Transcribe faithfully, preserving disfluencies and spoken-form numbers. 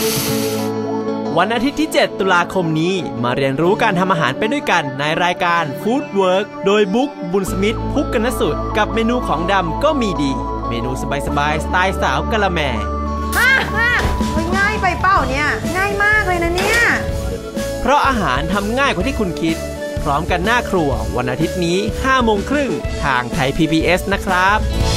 วันอาทิตย์ที่เจ็ดตุลาคมนี้มาเรียนรู้การทำอาหารไปด้วยกันในรายการ Food Work โดยบุ๊กบุญสมิทธิ์พุกกนสุดกับเมนูของดำก็มีดีเมนูสบายๆสไตล์สาวกะละแมฮ่าฮ่าง่ายไปเปล่าเนี่ยง่ายมากเลยนะเนี่ยเพราะอาหารทำง่ายกว่าที่คุณคิดพร้อมกันหน้าครัววันอาทิตย์นี้ห้าโมงครึ่งทางไทย พี บี เอส นะครับ